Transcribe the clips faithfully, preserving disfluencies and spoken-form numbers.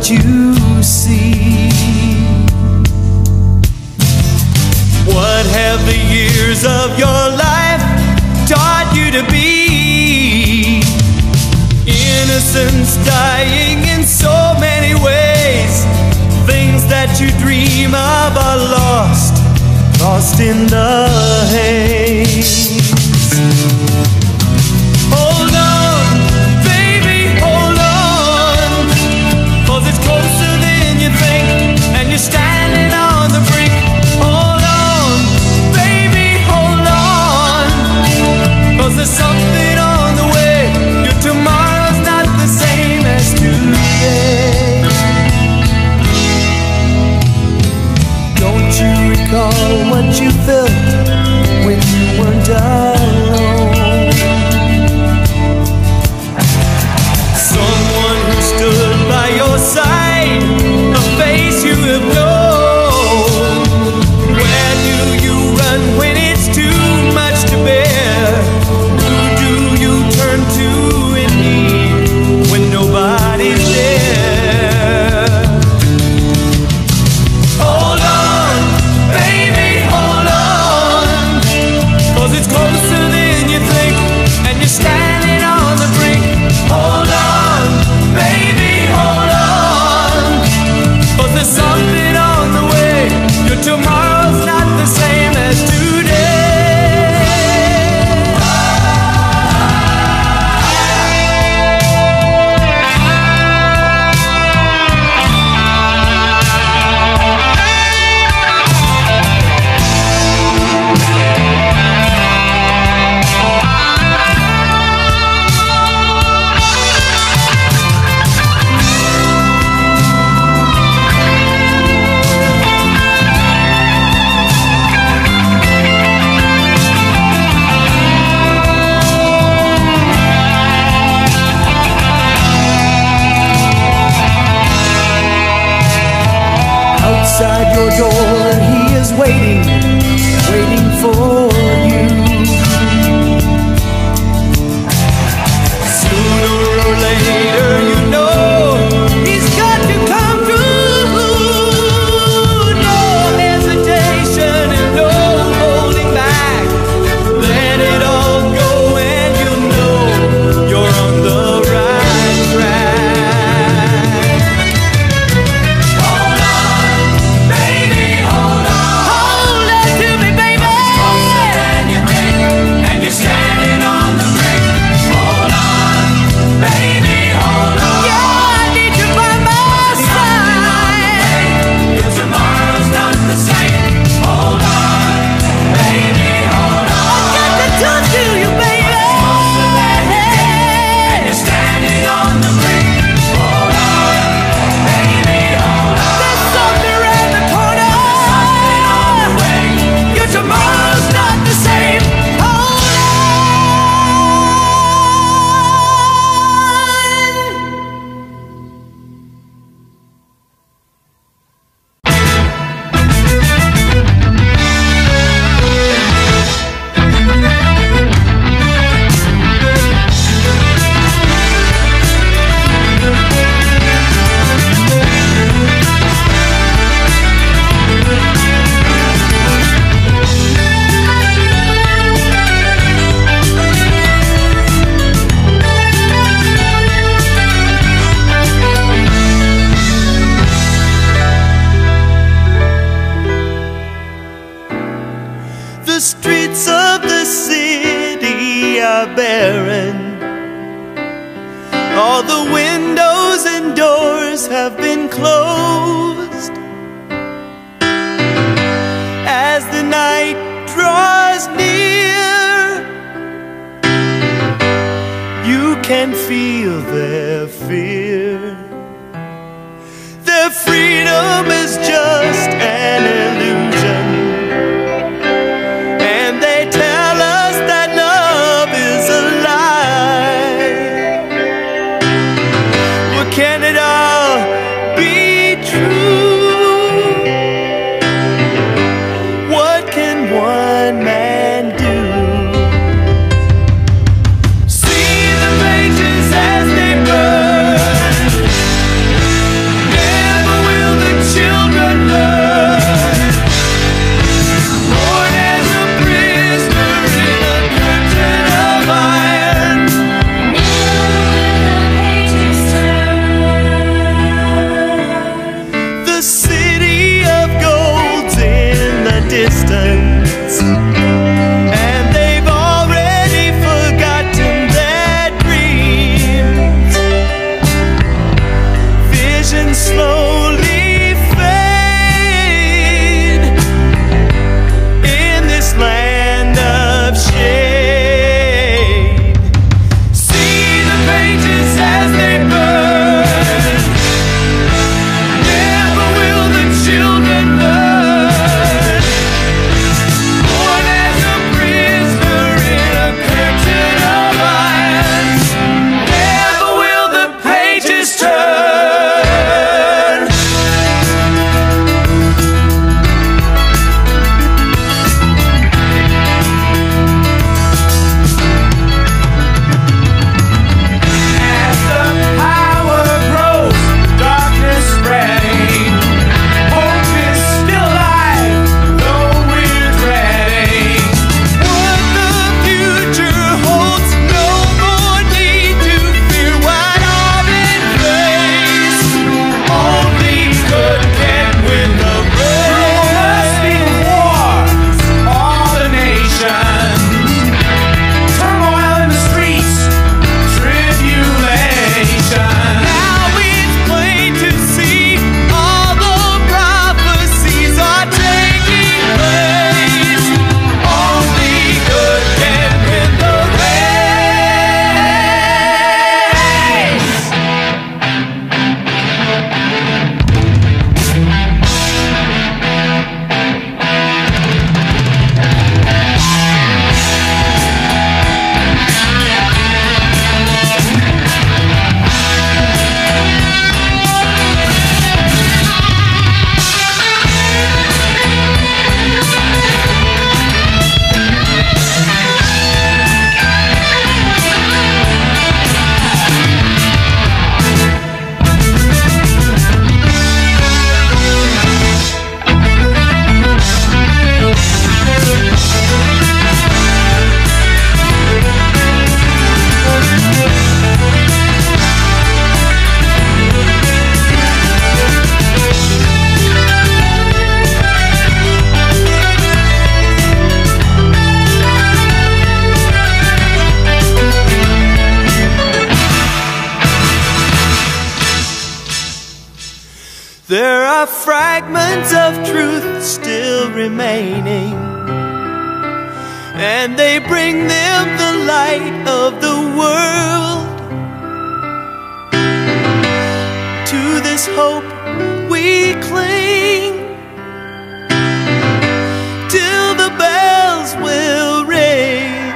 what you see. What have the years of your life taught you to be? Innocence dying in so many ways. Things that you dream of are lost, lost in the haze. Hold on, baby, hold on, 'cause it's closer than you think, and you're standing on the brink. Hold on, baby, hold on, 'cause there's something on the way. Your tomorrow's not the same as today. Don't you recall what you felt when you weren't alone? Someone who stood by your side, a face you have known. Where do you run when it's too much to bear? Who do you turn to in need when nobody's there? Hold on, baby, hold on, 'cause it's closer than you think, and you're standing on the brink. Hold on, baby, hold on, 'cause there's something on the way. Your tomorrow's not the same as today. Outside your door, he is waiting, waiting for you. Sooner or later, you know, he's got to come through. No hesitation and no holding back. Let it all go and you'll know you're on the right track. Hold on, baby, hold on. Hold on to me, baby. It's closer than you think, and you're standing on the brink. Hold on, baby, hold on. Yeah, I need you by my side. Your tomorrow's not the same. Hold on, baby, hold on. I got to talk to you, baby. It's closer than you think, and you're standing on the brink. Hold on, baby, hold on. There's something around the corner. Something on the way. Your tomorrow's not the same. Hold on. The streets of the city are barren. All the windows and doors have been closed. As the night draws near, you can feel their fear. Their freedom is just an illusion. And they tell us that love is a lie. Well, can it all be true? What can one man do? See the pages as they burn. There are fragments of truth still remaining, and they bring them the light of the world. To this hope we cling till the bells will ring.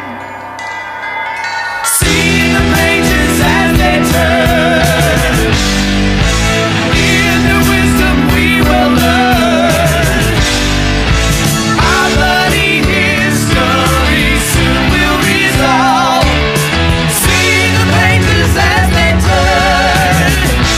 See the pages as they turn, in the wisdom we will learn. Our bloody history soon will resolve. See the pages as they turn,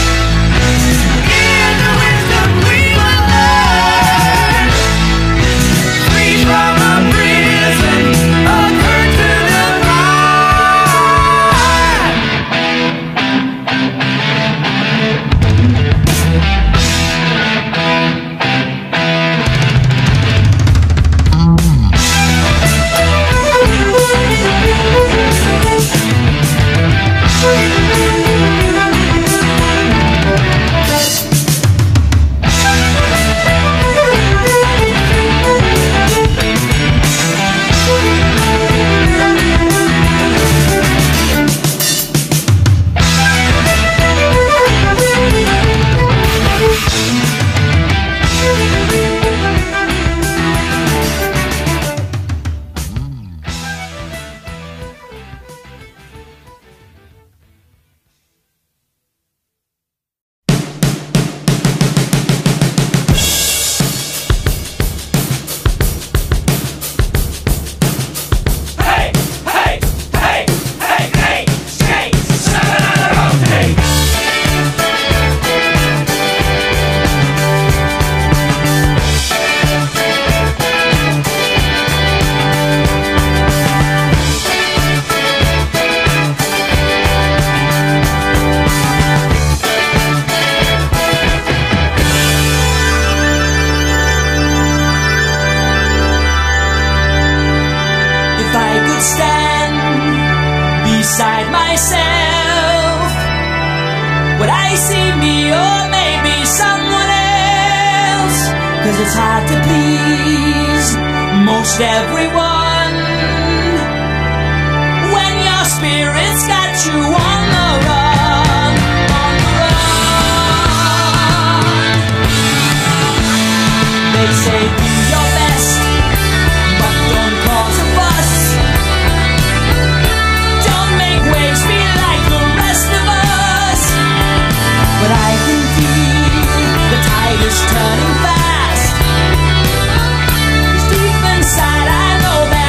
in the wisdom we will learn. Free from a prison, a curtain of light. Hey, hey, hey, hey, hey, skate, seven on the road, hey. If I could stand beside myself, would I see me or maybe someone else? 'Cause it's hard to please most everyone when your spirit's got you on the run, on the run. They say do your best, but don't cause a fuss. Don't make waves feel like the rest of us. But I can feel the tide is turning fast. 'Cause deep inside I know that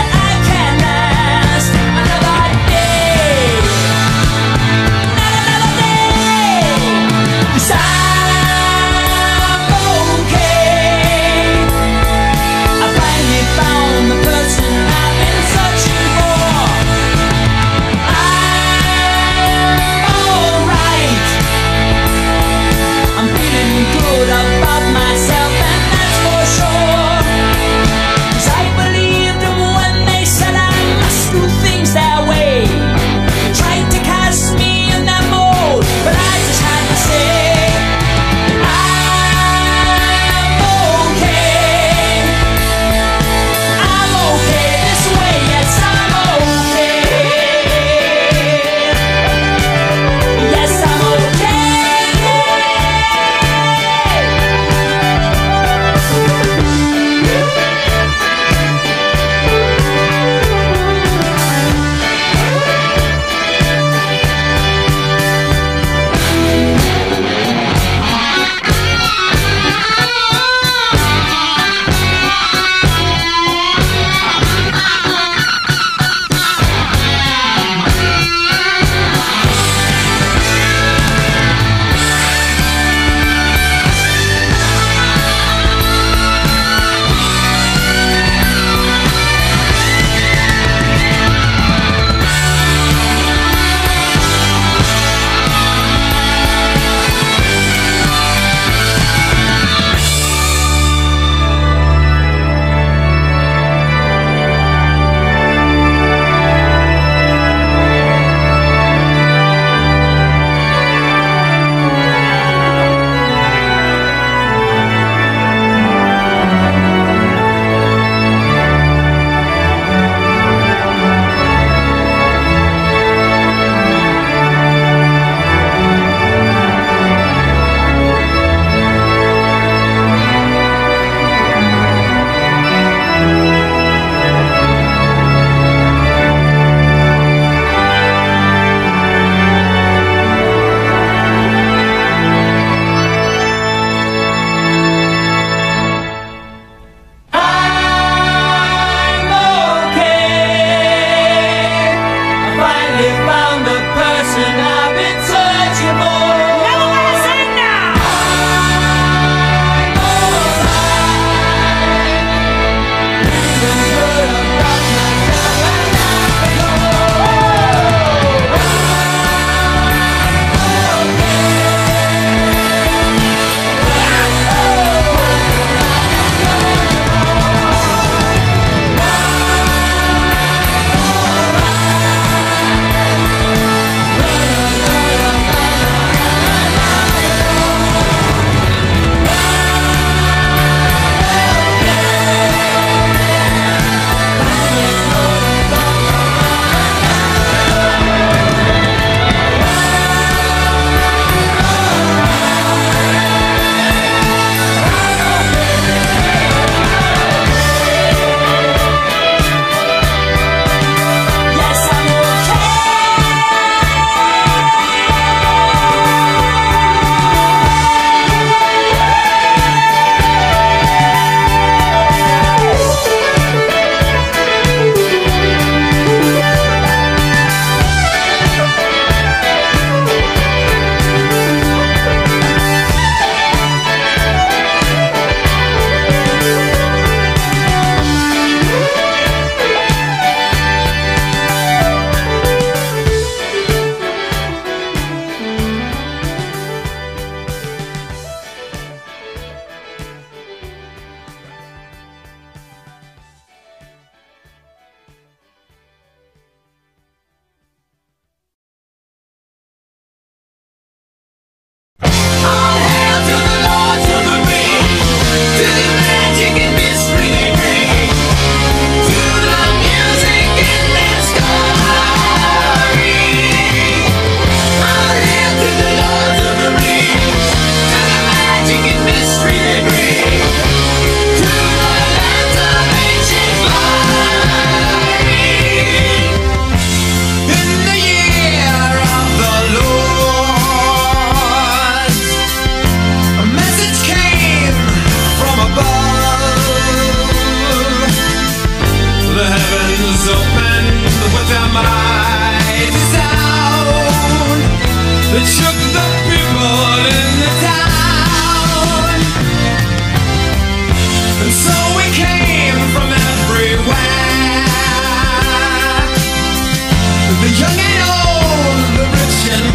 the young and old, the rich and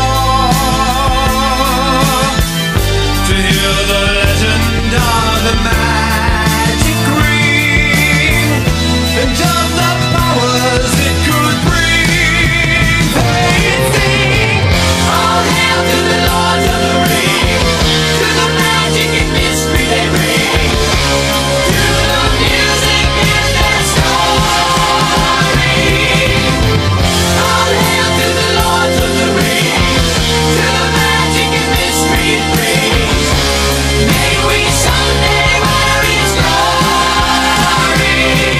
poor, to hear the legend of the magic ring and of the powers it could bring. They'd sing, all hail to the Lords of the Ring, to the magic and mystery they bring, to the music and their story. All hail to the Lords of the Ring, to the magic and mystery it brings. May we someday wear its glory.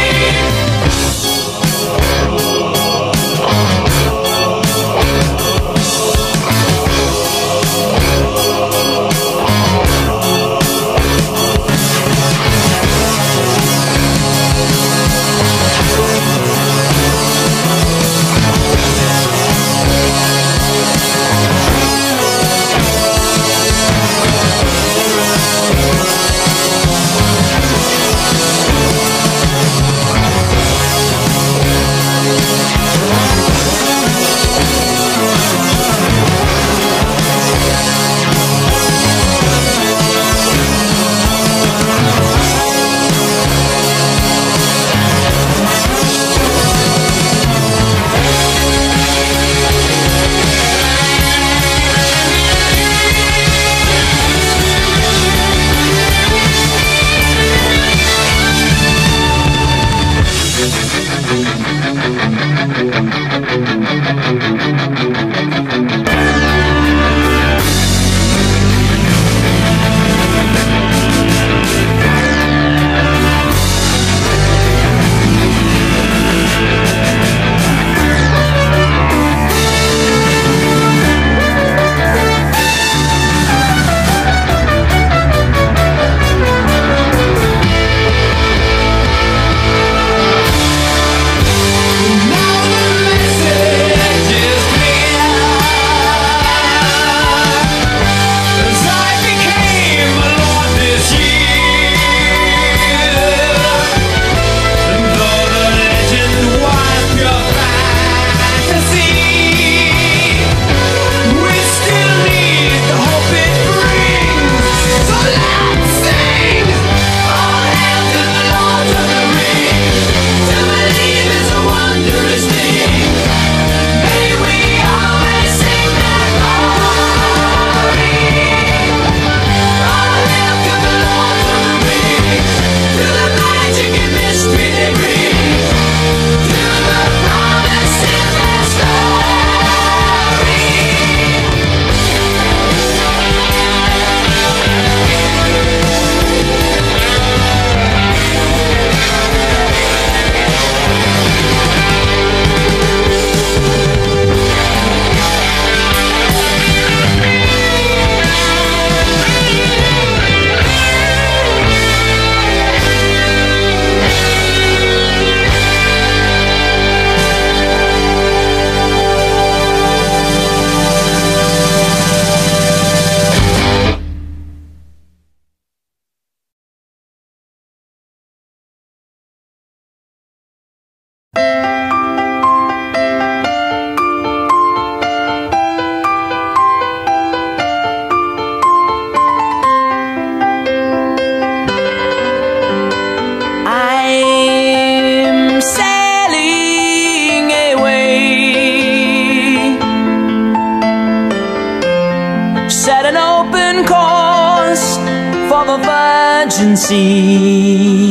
Sea,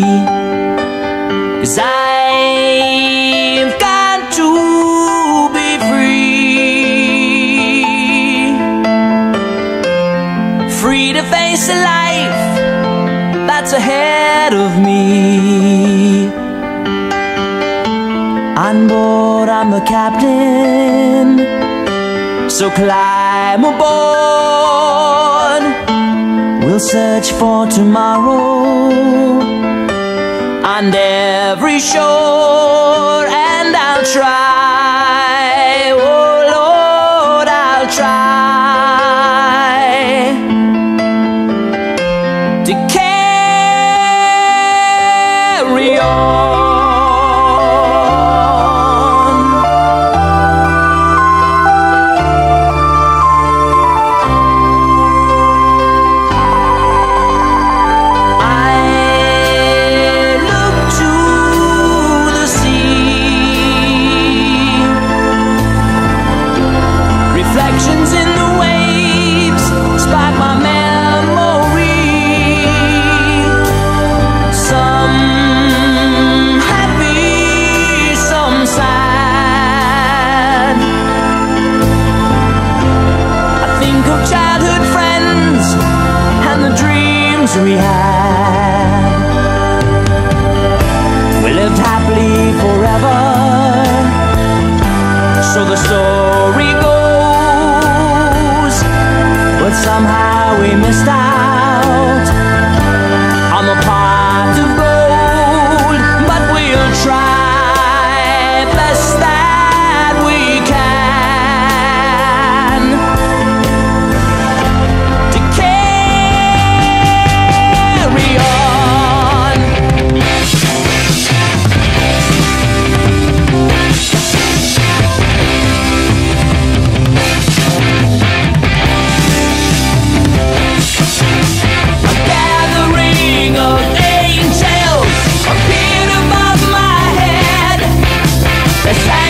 'cause I've got to be free, free to face a life that's ahead of me. On board I'm the captain, so climb aboard. We'll search for tomorrow on every shore, and I'll try, oh Lord, I'll try to carry on. the same.